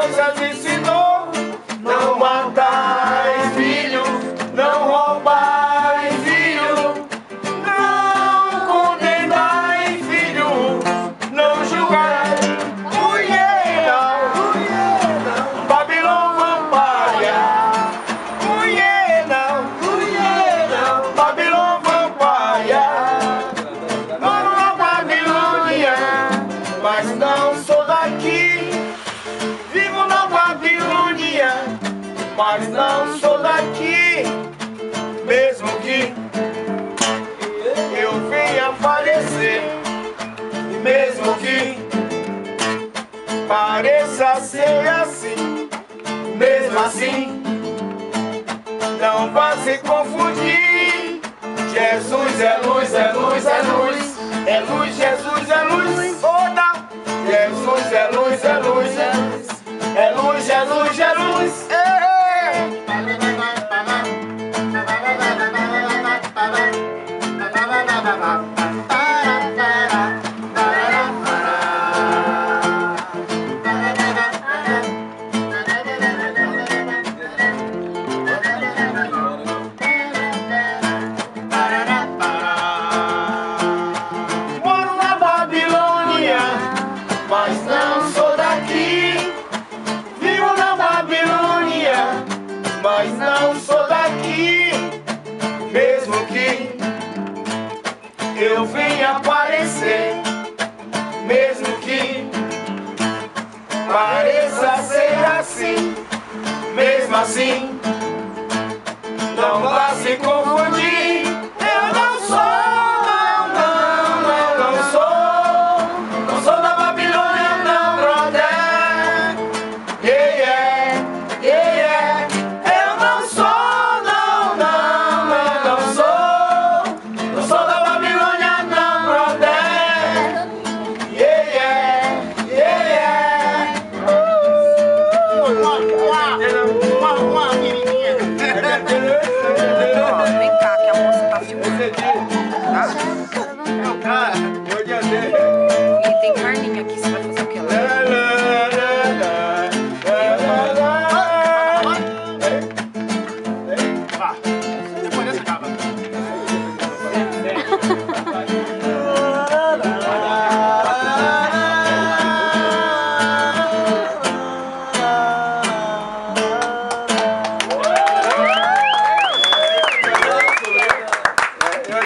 coisas ensinou: não matai, filho, não roubai, filho, não condenai, filho, não julgai, mulher não, Babilônia vampalha, mulher não, Babilônia vampalha, moro na Babilônia, mas não sou daqui. Vivo na Babilônia, mas não sou daqui. Mesmo que eu venha aparecer, mesmo que pareça ser assim, mesmo assim, não vá se confundir. Jesus é luz, é luz, é luz, é luz, Jesus é luz. Oh, não. Jesus é luz, é luz, é luz, é luz, é luz, é luz. Moro na Babilônia, mas não sou daqui. Vivo na Babilônia, mas não sou daqui. Mesmo que eu venha aparecer, mesmo que pareça ser assim, mesmo assim, não vá se confundir. Eu não sou, não sou da Babilônia, não, brother. Yeah, yeah, yeah. Eu não sou, não sou da Babilônia, não, brother. Yeah, yeah, yeah, yeah. Uma menininha. Vem cá, que a moça tá filmando. Esse é É o cara.